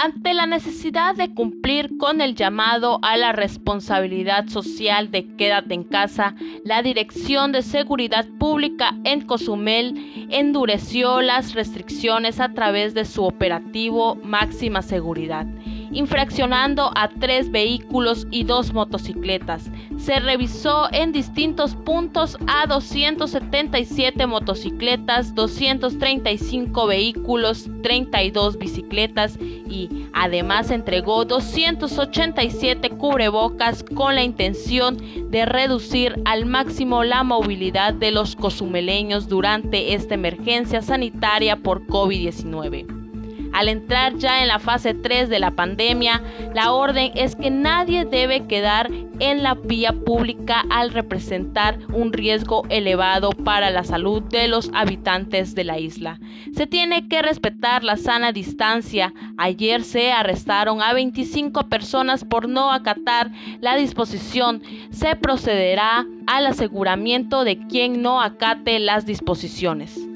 Ante la necesidad de cumplir con el llamado a la responsabilidad social de quédate en casa, la Dirección de Seguridad Pública en Cozumel endureció las restricciones a través de su operativo Máxima Seguridad, infraccionando a 3 vehículos y 2 motocicletas. Se revisó en distintos puntos a 277 motocicletas, 235 vehículos, 32 bicicletas y además entregó 287 cubrebocas con la intención de reducir al máximo la movilidad de los cozumeleños durante esta emergencia sanitaria por COVID-19. Al entrar ya en la fase 3 de la pandemia, la orden es que nadie debe quedar en la vía pública al representar un riesgo elevado para la salud de los habitantes de la isla. Se tiene que respetar la sana distancia. Ayer se arrestaron a 25 personas por no acatar la disposición. Se procederá al aseguramiento de quien no acate las disposiciones.